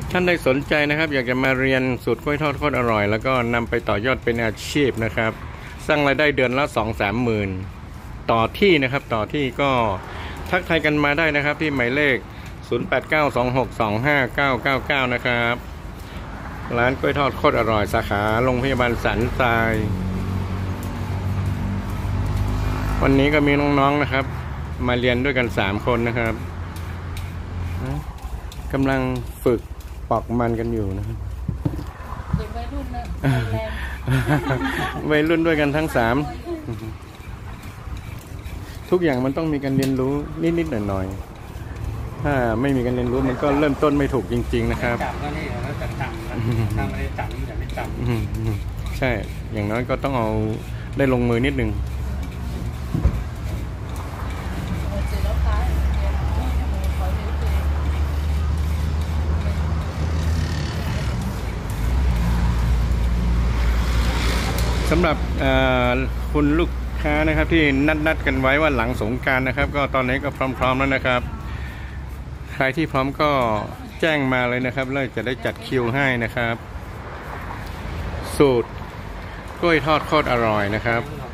ท่านใดสนใจนะครับอยากจะมาเรียนสูตรกล้วยทอดโคตรอร่อยแล้วก็นำไปต่อยอดเป็นอาชีพนะครับสร้างรายได้เดือนละ 2-3 หมื่นต่อที่นะครับต่อที่ก็ทักทายกันมาได้นะครับที่หมายเลข 0892625999 นะครับร้านกล้วยทอดโคตรอร่อยสาขาโรงพยาบาลสันทรายวันนี้ก็มีน้องๆนะครับมาเรียนด้วยกัน3 คนนะครับกำลังฝึกปอกมันกันอยู่นะครับเด็กวัยรุ่นนะวัยรุ่นด้วยกันทั้ง3ทุกอย่างมันต้องมีการเรียนรู้นิดๆหน่อยๆถ้าไม่มีการเรียนรู้มันก็เริ่มต้นไม่ถูกจริงๆนะครับจับก็นี่แล้วจะจับทำอะไรจับอย่าไม่จับใช่อย่างน้อยก็ต้องเอาได้ลงมือนิดนึงสำหรับคุณลูกค้านะครับที่นัดกันไว้ว่าหลังสงกรานต์นะครับก็ตอนนี้ก็พร้อมแล้วนะครับใครที่พร้อมก็แจ้งมาเลยนะครับแล้วจะได้จัดคิวให้นะครับสูตรกล้วยทอดโคตรอร่อยนะครับ